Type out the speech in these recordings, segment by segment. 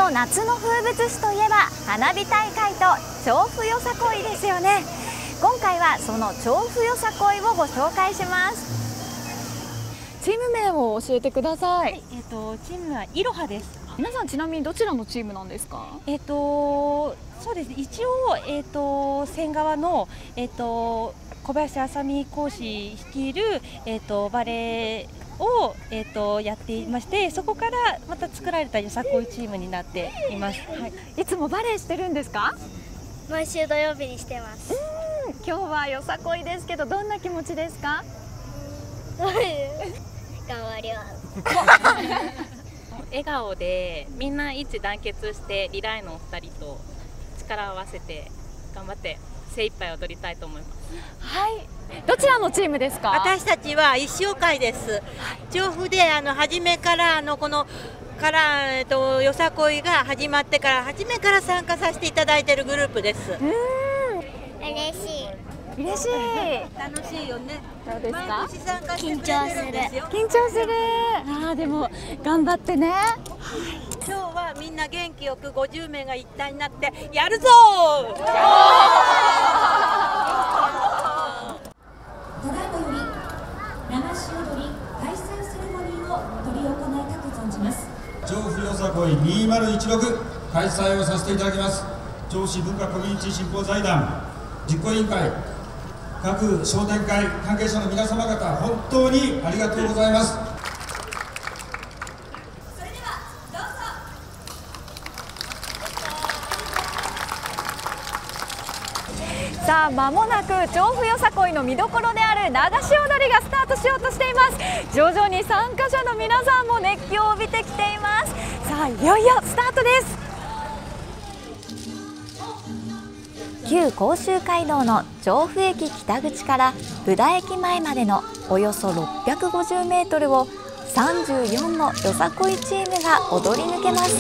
の夏の風物詩といえば花火大会と調布よさこいですよね。今回はその調布よさこいをご紹介します。チーム名を教えてください。 チームはイロハです。 皆さんちなみにどちらのチームなんですか？ そうですね。一応仙川の小林あさみ講師率いるバレーをやっていまして、そこからまた作られたよさこいチームになっています。はい。 いつもバレーしてるんですか？ 毎週土曜日にしてます。 今日はよさこいですけど、どんな気持ちですか？ 頑張ります。 笑顔でみんな一致団結してリライのお二人と力を合わせて頑張って精一杯踊りたいと思います。 はい。どちらのチームですか？ 私たちは一生会です。調布で初めからこのよさこいが始まってから初めから参加させていただいているグループです。 嬉しい。 嬉しい。 楽しいよね。 どうですか？ 毎年参加してくれてるんですよ。 緊張する。でも頑張ってね。 今日はみんな元気よく50名が一体になってやるぞー。 ただいまより流し踊り開催セレモニーを執り行いたく存じます。 調布よさこい2016開催をさせていただきます。銚子文化コミュニティ振興財団実行委員会各商店会関係者の皆様方、本当にありがとうございます。 それではどうぞ。 さあ間もなく調布よさこいの見どころである流し踊りがスタートしようとしています。徐々に参加者の皆さんも熱気を帯びてきています。さあいよいよスタートです。旧甲州街道の調布駅北口から布田駅前までのおよそ650メートルを34のよさこいチームが踊り抜けます。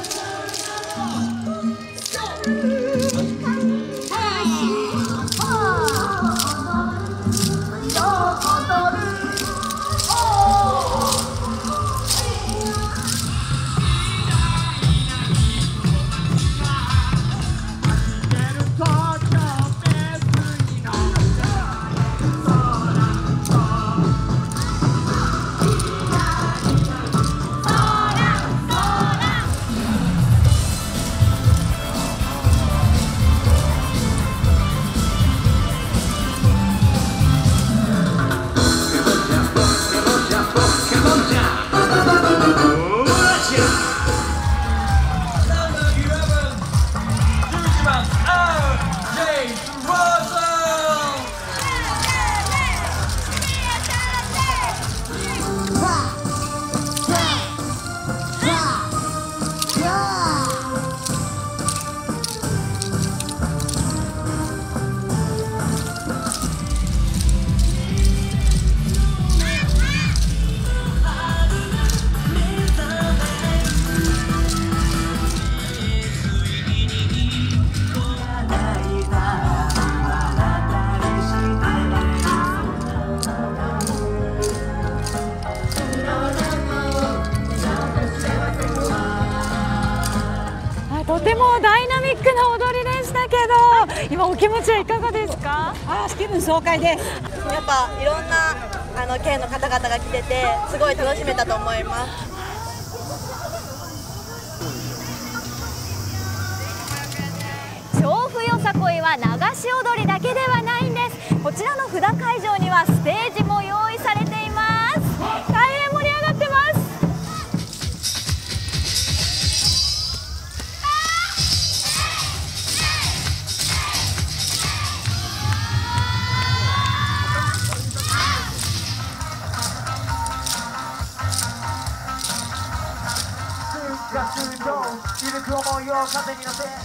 とてもダイナミックな踊りでしたけど、今お気持ちはいかがですか？ 気分爽快です。やっぱいろんな県の方々が来ててすごい楽しめたと思います。 調布よさこいは流し踊りだけではないんです。こちらの札会場にはステージも用意されています。大変盛り上がってます。 シルク思いを風に乗せ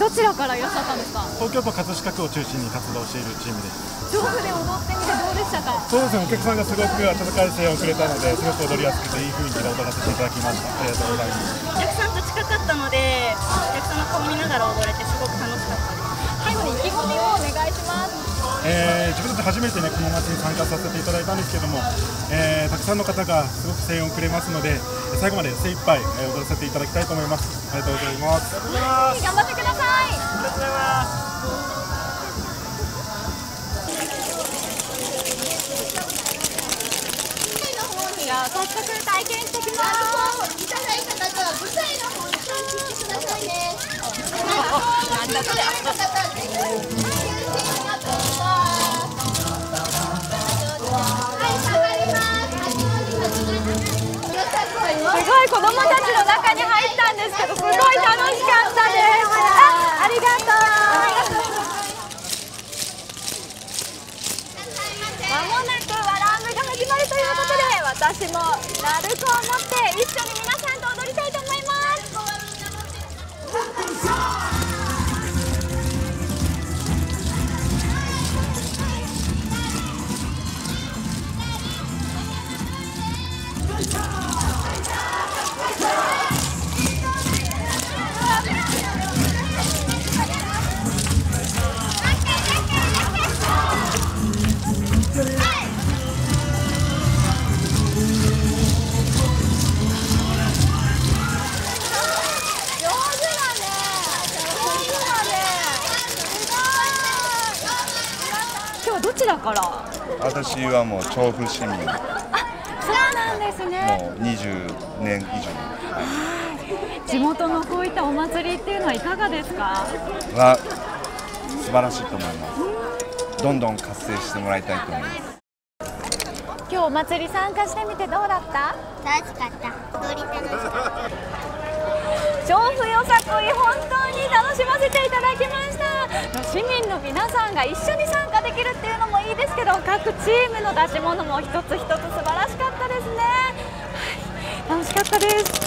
どちらからいらっしゃったんですか？ 東京都葛飾区を中心に活動しているチームです。 調布で踊ってみてどうでしたか？ そうですね、お客さんがすごく温かい声援をくれたので、すごく踊りやすくていい雰囲気で踊らせていただきました。ありがとうございます。 お客さんと近かったので、お客さんの顔見ながら踊れてすごく楽しかったです。 最後に意気込みをお願いします。 自分たち初めてね、この祭りに参加させていただいたんですけども、たくさんの方がすごく声援をくれますので、最後まで精一杯踊らせていただきたいと思います。ありがとうございます。 頑張ってください。 ありがとうございます。 早速体験してきます。いただいた方は舞台の方に来てくださいね。なんだこれ。すごい子供たちの中に入ったんですけど、すごい楽しかったです。ありがとう。まもなくワランブが始まるということで、私も鳴子を持って一緒に皆さんと踊りたいと思います。どちらから？ 私はもう調布市民。 そうなんですね。 もう20年以上。 地元のこういったお祭りっていうのはいかがですか？ は素晴らしいと思います。どんどん活性してもらいたいと思います。 今日お祭り参加してみてどうだった？ 楽しかった。踊り楽しかった。 調布よさこい本当に楽しませていただきました。市民の皆さんが一緒に参加できるっていうのもいいですけど、各チームの出し物も一つ一つ素晴らしかったですね。はい、楽しかったです。